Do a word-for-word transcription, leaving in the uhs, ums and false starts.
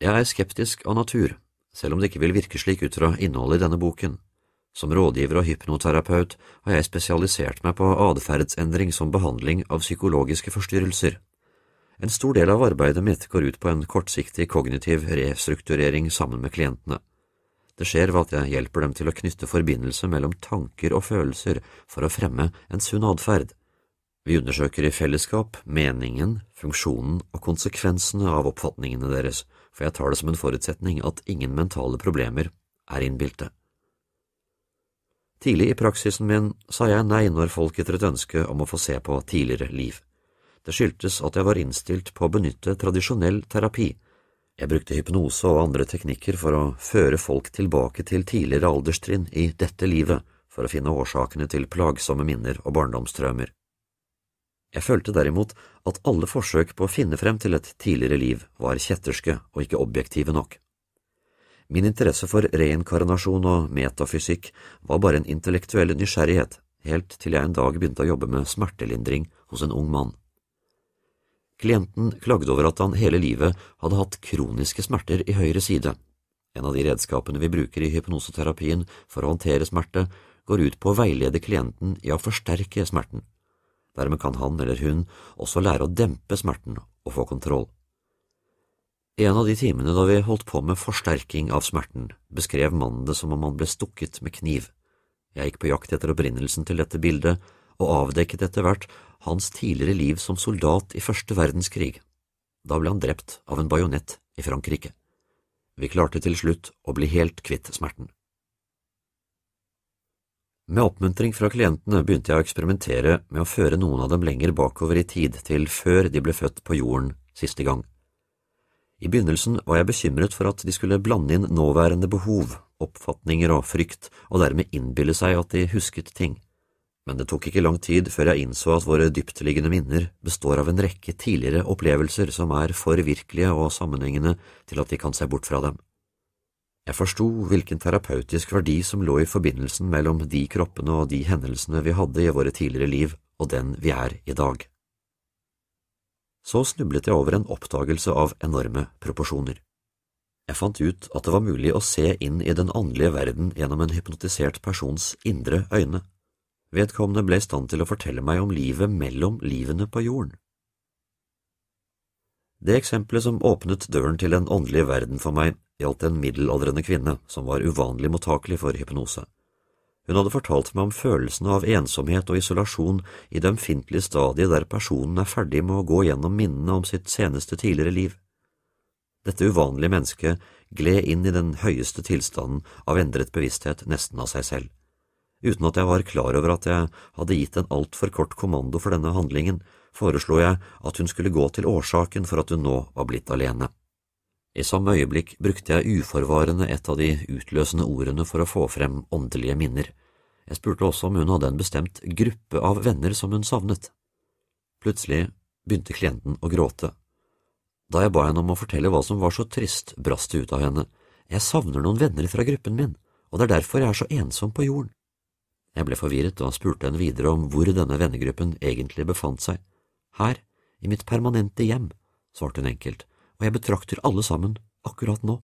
Jeg er skeptisk av natur, selv om det ikke vil virke slik ut fra innholdet i denne boken. Som rådgiver og hypnoterapeut har jeg spesialisert meg på adferdsendring som behandling av psykologiske forstyrrelser. En stor del av arbeidet mitt går ut på en kortsiktig kognitiv restrukturering sammen med klientene. Det skjer ved at jeg hjelper dem til å knytte forbindelse mellom tanker og følelser for å fremme en sunn adferd. Vi undersøker i fellesskap meningen, funksjonen og konsekvensene av oppfatningene deres, for jeg tar det som en forutsetning at ingen mentale problemer er innbilte. Tidlig i praksisen min sa jeg nei når folk etter et ønske om å få se på tidligere liv. Det skyldtes at jeg var innstilt på å benytte tradisjonell terapi. Jeg brukte hypnose og andre teknikker for å føre folk tilbake til tidligere alderstrinn i dette livet, for å finne årsakene til plagsomme minner og barndomstraumer. Jeg følte derimot at alle forsøk på å finne frem til et tidligere liv var kjetterske og ikke objektive nok. Min interesse for reinkarnasjon og metafysikk var bare en intellektuell nysgjerrighet, helt til jeg en dag begynte å jobbe med smertelindring hos en ung mann. Klienten klagde over at han hele livet hadde hatt kroniske smerter i høyre side. En av de redskapene vi bruker i hypnoseterapien for å håndtere smerte går ut på å veilede klienten i å forsterke smerten. Dermed kan han eller hun også lære å dempe smerten og få kontroll. I en av de timene da vi holdt på med forsterking av smerten, beskrev mannen det som om han ble stukket med kniv. Jeg gikk på jakt etter opprinnelsen til dette bildet, og avdekket etter hvert hans tidligere liv som soldat i første verdenskrig. Da ble han drept av en bajonett i Frankrike. Vi klarte til slutt å bli helt kvitt smerten. Med oppmuntring fra klientene begynte jeg å eksperimentere med å føre noen av dem lenger bakover i tid til før de ble født på jorden siste gang. I begynnelsen var jeg bekymret for at de skulle blande inn nåværende behov, oppfatninger og frykt, og dermed innbille seg at de husket ting. Men det tok ikke lang tid før jeg innså at våre dyptliggende minner består av en rekke tidligere opplevelser som er for virkelige og sammenhengende til at vi kan se bort fra dem. Jeg forstod hvilken terapeutisk verdi som lå i forbindelsen mellom de kroppene og de hendelsene vi hadde i våre tidligere liv og den vi er i dag. Så snublet jeg over en oppdagelse av enorme proporsjoner. Jeg fant ut at det var mulig å se inn i den åndelige verden gjennom en hypnotisert persons indre øyne. Vedkommende ble i stand til å fortelle meg om livet mellom livene på jorden. Det eksempelet som åpnet døren til den åndelige verden for meg, gjaldt en middelaldrende kvinne som var uvanlig mottakelig for hypnose. Hun hadde fortalt meg om følelsen av ensomhet og isolasjon i det ømfintlige stadiet der personen er ferdig med å gå gjennom minnene om sitt seneste tidligere liv. Dette uvanlige mennesket gled inn i den høyeste tilstanden av endret bevissthet nesten av seg selv. Uten at jeg var klar over at jeg hadde gitt en alt for kort kommando for denne handlingen, foreslo jeg at hun skulle gå til årsaken for at hun nå var blitt alene. I samme øyeblikk brukte jeg uforvarende et av de utløsende ordene for å få frem åndelige minner. Jeg spurte også om hun hadde en bestemt gruppe av venner som hun savnet. Plutselig begynte klienten å gråte. Da jeg ba henne om å fortelle hva som var så trist, brast det ut av henne. Jeg savner noen venner fra gruppen min, og det er derfor jeg er så ensom på jorden. Jeg ble forvirret og spurte henne videre om hvor denne vennegruppen egentlig befant seg. Her, i mitt permanente hjem, svarte hun enkelt, og jeg betrakter alle sammen akkurat nå.